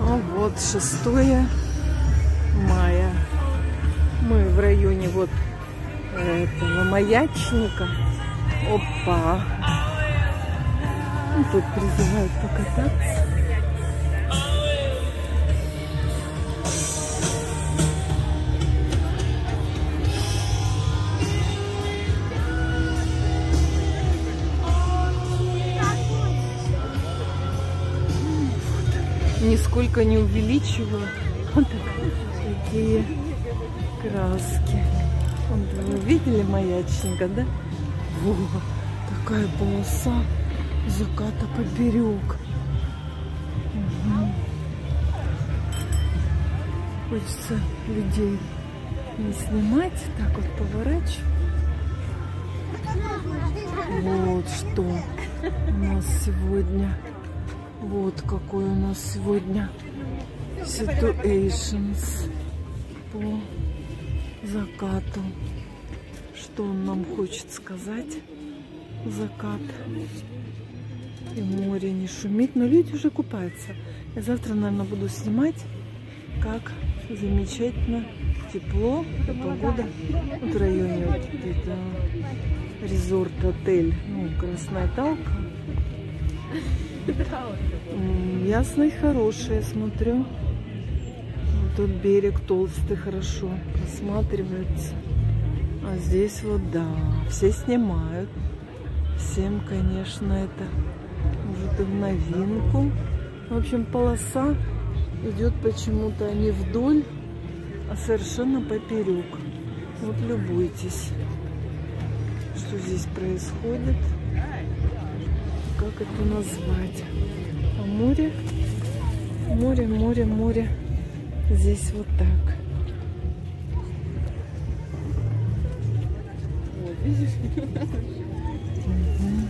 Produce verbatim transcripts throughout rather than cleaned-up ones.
Ну вот, шестое мая. Мы в районе вот этого маячника. Опа! Ну, тут призывают покататься. Нисколько не увеличиваю. Вот такие краски. Вот, вы видели маячника, да? Во, такая полоса заката поперек. Угу. Хочется людей не снимать. Так вот поворачиваю. Вот что у нас сегодня. Вот какой у нас сегодня situations по закату. Что он нам хочет сказать? Закат. И море не шумит, но люди уже купаются. Я завтра, наверное, буду снимать, как замечательно, тепло, погода. Вот в районе вот это резорт-отель, ну, Красная Талка. Ясный, хороший, смотрю. Вот тут берег толстый, хорошо просматривается. А здесь вот, да, все снимают. Всем, конечно, это может и в новинку. В общем, полоса идет почему-то не вдоль, а совершенно поперек. Вот любуйтесь, что здесь происходит. Как это назвать? А море, море, море, море. Здесь вот так. Вот, видишь? Угу.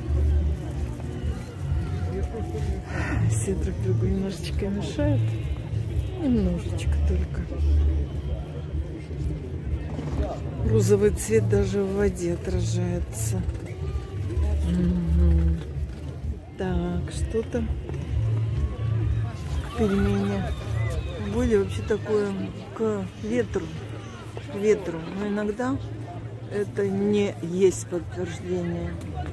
Все друг другу немножечко мешают. Немножечко только. Розовый цвет даже в воде отражается. Угу. Так, что-то к перемене погоды вообще такое к ветру, к ветру, но иногда это не есть подтверждение.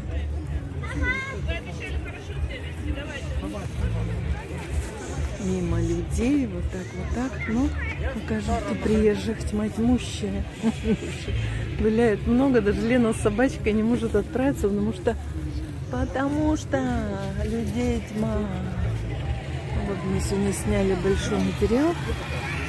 Мимо людей, вот так, вот так, но покажу, что приезжих тьма тьмущая. Гуляет много, даже Лена с собачкой не может отправиться, потому что Потому что людей тьма. Вот мы сегодня сняли большой материал